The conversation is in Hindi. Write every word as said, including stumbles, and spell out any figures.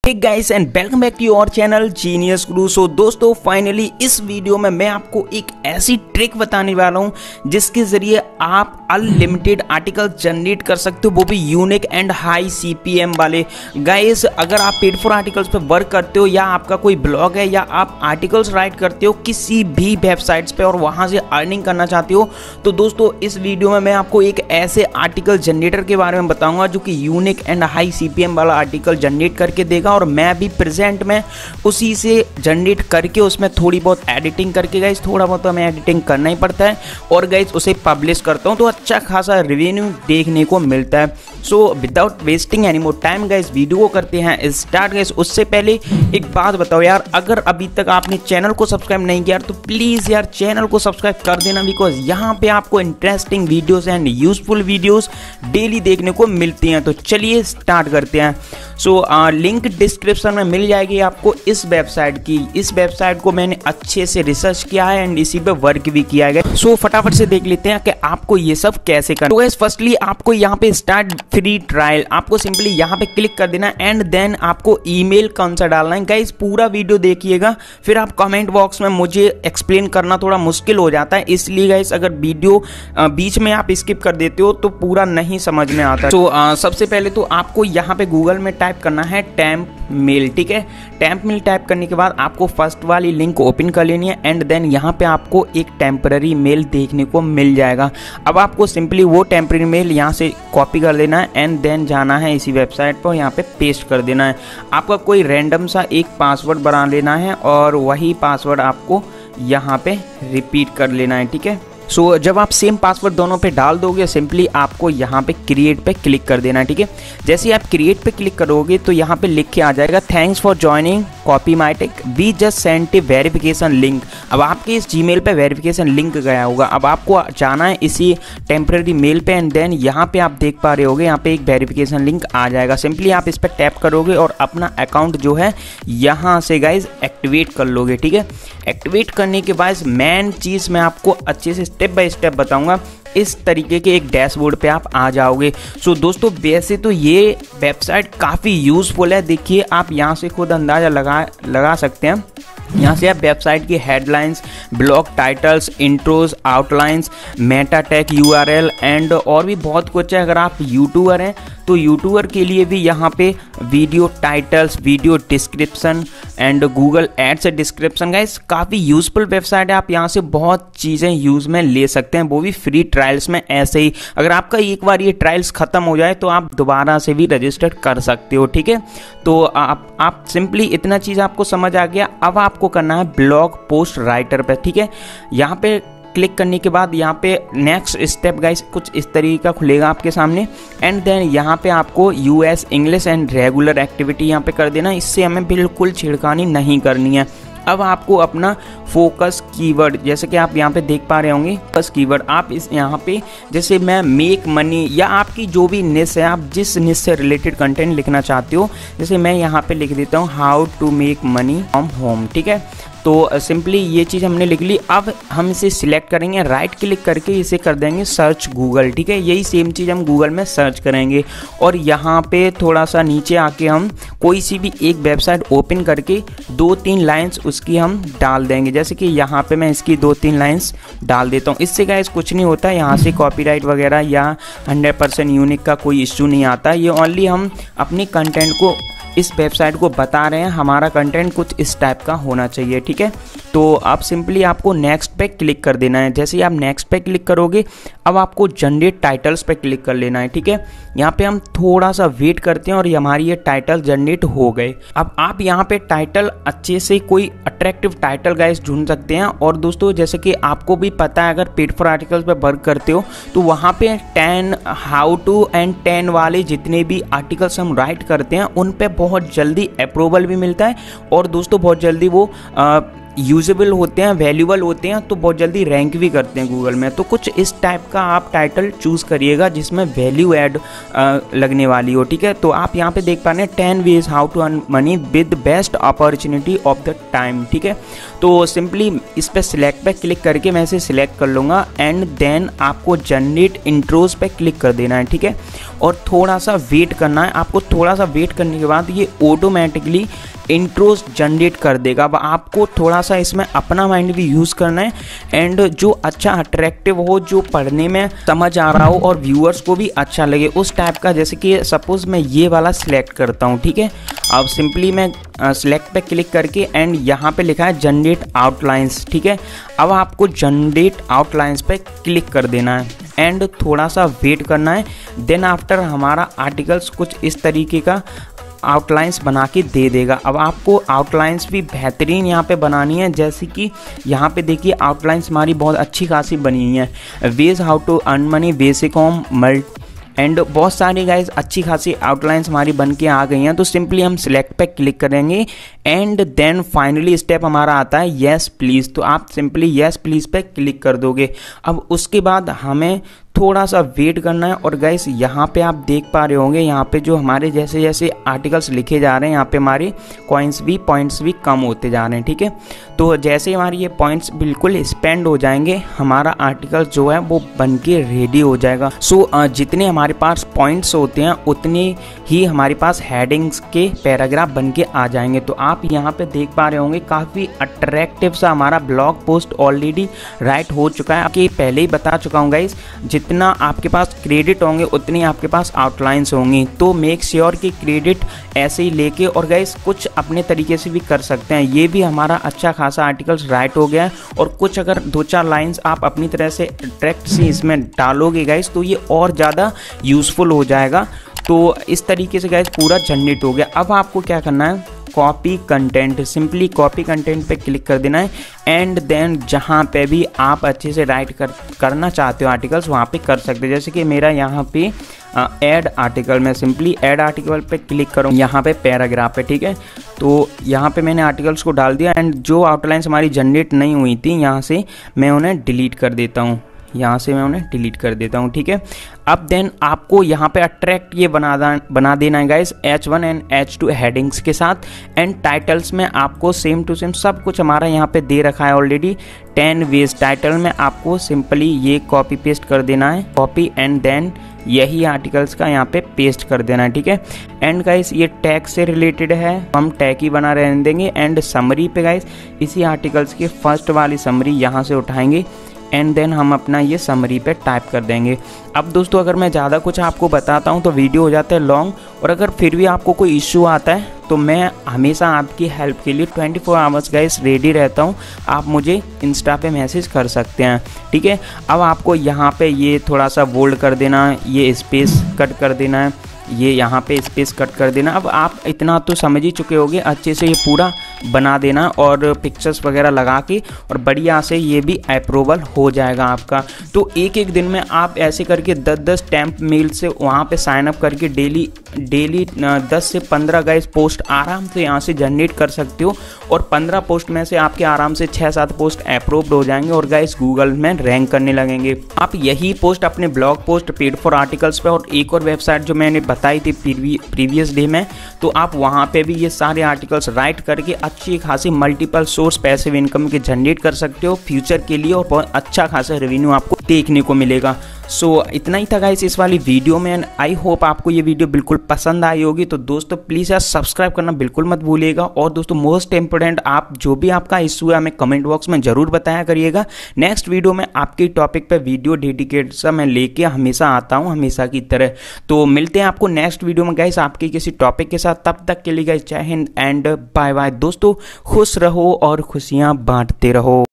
Hey guys and welcome back to your channel genius guru. So दोस्तों फाइनली इस वीडियो में मैं आपको एक ऐसी ट्रिक बताने वाला हूं जिसके जरिए आप अनलिमिटेड आर्टिकल जनरेट कर सकते हो, वो भी यूनिक एंड हाई सीपीएम वाले। गाइस अगर आप पेड फॉर आर्टिकल्स पे वर्क करते हो या आपका कोई ब्लॉग है या आप आर्टिकल्स राइट करते हो किसी भी वेबसाइट्स पे और वहां से अर्निंग करना चाहते हो, तो दोस्तों इस वीडियो में मैं आपको एक ऐसे आर्टिकल जनरेटर के बारे में बताऊंगा जो कि यूनिक एंड हाई सीपीएम वाला आर्टिकल जनरेट करके देगा। और मैं भी प्रेजेंट में उसी से जनरेट करके उसमें थोड़ी बहुत एडिटिंग करके गाइस, थोड़ा बहुत हमें एडिटिंग करना ही पड़ता है और गाइस उसे पब्लिश करता हूं तो अच्छा खासा रेवेन्यू देखने को मिलता है। So without wasting any more time guys video को करते हैं स्टार्ट। गाइस उससे पहले एक बात बताओ यार, अगर अभी तक आपने चैनल को सब्सक्राइब नहीं किया तो प्लीज यार चैनल को सब्सक्राइब कर देना, बिकॉज यहाँ पे आपको interesting videos and useful videos daily देखने को मिलती हैं। तो चलिए स्टार्ट करते हैं। सो लिंक डिस्क्रिप्शन में मिल जाएगी आपको इस वेबसाइट की। इस वेबसाइट को मैंने अच्छे से रिसर्च किया है एंड इसी पे वर्क भी किया है। सो so, फटाफट से देख लेते हैं कि आपको ये सब कैसे करना है। तो गाइस फर्स्टली आपको यहाँ पे स्टार्ट फ्री ट्रायल, आपको सिंपली यहाँ पे क्लिक कर देना एंड देन आपको ईमेल कौन सा डालना है। गाइस पूरा वीडियो देखिएगा, फिर आप कमेंट बॉक्स में मुझे एक्सप्लेन करना थोड़ा मुश्किल हो जाता है, इसलिए गाइस अगर वीडियो बीच में आप स्किप कर देते हो तो पूरा नहीं समझ में आता। तो so, सबसे पहले तो आपको यहाँ पे गूगल में टाइप करना है टेम्प मेल, ठीक है। टेम्प मेल टाइप करने के बाद आपको फर्स्ट वाली लिंक ओपन कर लेनी है एंड देन यहाँ पे आपको एक टेम्पररी मेल देखने को मिल जाएगा। अब आपको सिंपली वो टेम्पररी मेल यहाँ से कॉपी कर देना है एंड देन जाना है इसी वेबसाइट पर, यहाँ पे पेस्ट कर देना है। आपका कोई रैंडम सा एक पासवर्ड बना लेना है और वही पासवर्ड आपको यहाँ पे रिपीट कर लेना है, ठीक है। सो so, जब आप सेम पासवर्ड दोनों पे डाल दोगे सिंपली आपको यहाँ पे क्रिएट पे क्लिक कर देना है, ठीक है। जैसे आप क्रिएट पे क्लिक करोगे तो यहाँ पे लिख के आ जाएगा thanks for joining Copymatic, we just sent a verification link. अब आपके इस जीमेल पे वेरिफिकेशन लिंक गया होगा, अब आपको जाना है इसी टेम्पररी मेल पे एंड देन यहाँ पे आप देख पा रहे होगे यहाँ पे एक वेरिफिकेशन लिंक आ जाएगा। सिंपली आप इस पर टैप करोगे और अपना अकाउंट जो है यहाँ से गाइज एक्टिवेट कर लोगे, ठीक है। एक्टिवेट करने के बाद मेन चीज़ मैं आपको अच्छे से स्टेप बाय स्टेप बताऊंगा। इस तरीके के एक डैशबोर्ड पे आप आ जाओगे। सो so, दोस्तों वैसे तो ये वेबसाइट काफ़ी यूज़फुल है, देखिए आप यहाँ से खुद अंदाज़ा लगा लगा सकते हैं। यहाँ से आप वेबसाइट की headlines, blog titles, intros, outlines, meta tag, URL and और भी बहुत कुछ है। अगर आप यूट्यूबर हैं तो यूट्यूबर के लिए भी यहाँ पे video titles, video description and Google ads description. Guys काफ़ी यूजफुल वेबसाइट है, आप यहाँ से बहुत चीज़ें यूज़ में ले सकते हैं, वो भी फ्री ट्रायल्स में। ऐसे ही अगर आपका एक बार ये ट्रायल्स ख़त्म हो जाए तो आप दोबारा से भी रजिस्टर कर सकते हो, ठीक है। तो आप आप सिंपली इतना चीज़ आपको समझ आ गया। अब आपको करना है ब्लॉग पोस्ट राइटर पे, ठीक है। यहाँ पे क्लिक करने के बाद यहाँ पे नेक्स्ट स्टेप गाइस कुछ इस तरीके का खुलेगा आपके सामने एंड देन यहाँ पे आपको US English and regular activity यहाँ पे कर देना। इससे हमें बिल्कुल छिड़कानी नहीं करनी है। अब आपको अपना फोकस कीवर्ड, जैसे कि आप यहाँ पे देख पा रहे होंगे फोकस कीवर्ड, आप इस यहाँ पे जैसे मैं मेक मनी या आपकी जो भी निश है, आप जिस निश से रिलेटेड कंटेंट लिखना चाहते हो, जैसे मैं यहाँ पे लिख देता हूँ how to make money from home, ठीक है। तो सिंपली ये चीज़ हमने लिख ली। अब हम इसे सिलेक्ट करेंगे, राइट क्लिक करके इसे कर देंगे सर्च गूगल, ठीक है। यही सेम चीज़ हम गूगल में सर्च करेंगे और यहाँ पे थोड़ा सा नीचे आके हम कोई सी भी एक वेबसाइट ओपन करके दो तीन लाइंस उसकी हम डाल देंगे। जैसे कि यहाँ पे मैं इसकी दो तीन लाइंस डाल देता हूँ। इससे गाइस कुछ नहीं होता, यहाँ से कॉपीराइट वगैरह या हंड्रेड परसेंट यूनिक का कोई इश्यू नहीं आता। ये ओनली हम अपने कंटेंट को, इस वेबसाइट को बता रहे हैं हमारा कंटेंट कुछ इस टाइप का होना चाहिए, ठीक है। तो आप सिंपली आपको नेक्स्ट पे क्लिक कर देना है। जैसे ही आप नेक्स्ट पे क्लिक करोगे अब आपको जनरेट टाइटल्स पे क्लिक कर लेना है, ठीक है। यहाँ पे हम थोड़ा सा वेट करते हैं और हमारी ये टाइटल जनरेट हो गए। अब आप यहाँ पे टाइटल अच्छे से कोई अट्रैक्टिव टाइटल गाइस ढूंढ सकते हैं। और दोस्तों जैसे कि आपको भी पता है अगर पेड फॉर आर्टिकल्स पे वर्क करते हो तो वहाँ पे ten how to and ten वाले जितने भी आर्टिकल्स हम राइट करते हैं उन पे बहुत जल्दी अप्रूवल भी मिलता है और दोस्तों बहुत जल्दी वो आ, यूजेबल होते हैं, वैल्यूबल होते हैं, तो बहुत जल्दी रैंक भी करते हैं गूगल में। तो कुछ इस टाइप का आप टाइटल चूज़ करिएगा जिसमें वैल्यू ऐड लगने वाली हो, ठीक है। तो आप यहाँ पे देख पा रहे हैं ten ways how to earn money with best opportunity of the time, ठीक है। तो सिंपली इस पर सिलेक्ट पे क्लिक करके मैं इसे सिलेक्ट कर लूँगा एंड देन आपको जनरेट इंट्रोज पे क्लिक कर देना है, ठीक है। और थोड़ा सा वेट करना है आपको। थोड़ा सा वेट करने के बाद ये ऑटोमेटिकली इंट्रोज जनरेट कर देगा। अब आपको थोड़ा सा इसमें अपना माइंड भी यूज़ करना है एंड जो अच्छा अट्रैक्टिव हो, जो पढ़ने में समझ आ रहा हो और व्यूअर्स को भी अच्छा लगे उस टाइप का। जैसे कि सपोज़ मैं ये वाला सिलेक्ट करता हूँ, ठीक है। अब सिंपली मैं सिलेक्ट पे क्लिक करके एंड यहाँ पे लिखा है जनरेट आउटलाइंस, ठीक है। अब आपको जनरेट आउटलाइंस पे क्लिक कर देना है एंड थोड़ा सा वेट करना है। देन आफ्टर हमारा आर्टिकल्स कुछ इस तरीके का आउटलाइंस बना के दे देगा। अब आपको आउटलाइंस भी बेहतरीन यहाँ पे बनानी है, जैसे कि यहाँ पे देखिए आउटलाइंस हमारी बहुत अच्छी खासी बनी हुई है। Ways how to earn money, basic home, मल्ट एंड बहुत सारी गाइस अच्छी खासी आउटलाइंस हमारी बन के आ गई हैं। तो सिंपली हम सिलेक्ट पे क्लिक करेंगे एंड देन फाइनली स्टेप हमारा आता है येस प्लीज़। तो आप सिंपली येस प्लीज़ पे क्लिक कर दोगे। अब उसके बाद हमें थोड़ा सा वेट करना है। और गाइस यहाँ पे आप देख पा रहे होंगे, यहाँ पे जो हमारे जैसे जैसे आर्टिकल्स लिखे जा रहे हैं, यहाँ पे हमारे कॉइन्स भी पॉइंट्स भी कम होते जा रहे हैं, ठीक है। तो जैसे हमारे ये पॉइंट्स बिल्कुल स्पेंड हो जाएंगे, हमारा आर्टिकल जो है वो बन के रेडी हो जाएगा। सो so, जितने हमारे पास पॉइंट्स होते हैं उतने ही हमारे पास हेडिंग्स के पैराग्राफ बन के आ जाएंगे। तो आप यहाँ पे देख पा रहे होंगे काफ़ी अट्रैक्टिव सा हमारा ब्लॉग पोस्ट ऑलरेडी राइट हो चुका है। आपके पहले ही बता चुका हूँ गाइस, जितना आपके पास क्रेडिट होंगे उतनी आपके पास आउटलाइंस होंगी। तो मेक श्योर कि क्रेडिट ऐसे ही लेके, और गाइस कुछ अपने तरीके से भी कर सकते हैं। ये भी हमारा अच्छा खासा आर्टिकल्स राइट हो गया है और कुछ अगर दो चार लाइंस आप अपनी तरह से अट्रैक्ट से इसमें डालोगे गाइस तो ये और ज़्यादा यूज़फुल हो जाएगा। तो इस तरीके से गाइस पूरा जनरेट हो गया। अब आपको क्या करना है, copy content, simply copy content पे क्लिक कर देना है एंड देन जहाँ पे भी आप अच्छे से राइट कर करना चाहते हो आर्टिकल्स वहाँ पे कर सकते हो। जैसे कि मेरा यहाँ पे ऐड आर्टिकल, मैं सिंपली ऐड आर्टिकल पे क्लिक करूँ, यहाँ पे पैराग्राफ है, ठीक है। तो यहाँ पे मैंने आर्टिकल्स को डाल दिया एंड जो आउटलाइंस हमारी जनरेट नहीं हुई थी यहाँ से मैं उन्हें डिलीट कर देता हूँ, यहाँ से मैं उन्हें डिलीट कर देता हूँ, ठीक है। अब देन आपको यहाँ पे अट्रैक्ट ये बना बना देना है guys H one and H two headings के साथ। एंड टाइटल्स में आपको सेम टू सेम सब कुछ हमारा यहाँ पे दे रखा है ऑलरेडी। टेन वेज टाइटल में आपको सिंपली ये कॉपी पेस्ट कर देना है, कॉपी एंड देन यही आर्टिकल्स का यहाँ पे पेस्ट कर देना है, ठीक है। एंड गाइस ये टैग से रिलेटेड है, हम टैग ही बना रहने देंगे। एंड समरी पे गाइस इसी आर्टिकल्स की फर्स्ट वाली समरी यहाँ से उठाएंगे एंड देन हम अपना ये समरी पे टाइप कर देंगे। अब दोस्तों अगर मैं ज़्यादा कुछ आपको बताता हूँ तो वीडियो हो जाता है लॉन्ग, और अगर फिर भी आपको कोई इश्यू आता है तो मैं हमेशा आपकी हेल्प के लिए twenty four hours guys ready रहता हूँ। आप मुझे इंस्टा पे मैसेज कर सकते हैं, ठीक है। अब आपको यहाँ पे ये थोड़ा सा बोल्ड कर देना है, ये स्पेस कट कर देना है, ये यहाँ पे स्पेस कट कर देना। अब आप इतना तो समझ ही चुके होंगे, अच्छे से ये पूरा बना देना और पिक्चर्स वगैरह लगा के, और बढ़िया से ये भी अप्रूवल हो जाएगा आपका। तो एक एक दिन में आप ऐसे करके दस दस टैंप मेल से वहाँ पे साइन अप करके डेली डेली दस से पंद्रह गाइस पोस्ट आराम से यहाँ से जनरेट कर सकते हो। और पंद्रह पोस्ट में से आपके आराम से छः सात पोस्ट अप्रूव्ड हो जाएंगे और गाइस गूगल में रैंक करने लगेंगे। आप यही पोस्ट अपने blog post, paid for articles पे, और एक और वेबसाइट जो मैंने बताई थी प्रीवियस डे में, तो आप वहाँ पे भी ये सारे आर्टिकल्स राइट करके अच्छी खासी मल्टीपल सोर्स पैसिव इनकम के जनरेट कर सकते हो फ्यूचर के लिए, और बहुत अच्छा खासा रेवेन्यू आपको देखने को मिलेगा। सो so, इतना ही था गाइस इस वाली वीडियो में, एंड आई होप आपको ये वीडियो बिल्कुल पसंद आई होगी। तो दोस्तों प्लीज़ यार सब्सक्राइब करना बिल्कुल मत भूलिएगा। और दोस्तों मोस्ट इंपोर्टेंट, आप जो भी आपका इशू है हमें कमेंट बॉक्स में ज़रूर बताया करिएगा। नेक्स्ट वीडियो में आपके टॉपिक पे वीडियो डेडिकेट सा मैं लेके हमेशा आता हूँ, हमेशा की तरह। तो मिलते हैं आपको नेक्स्ट वीडियो में गाइस आपके किसी टॉपिक के साथ। तब तक के लिए गाइस जय हिंद एंड बाय बाय। दोस्तों खुश रहो और खुशियाँ बांटते रहो।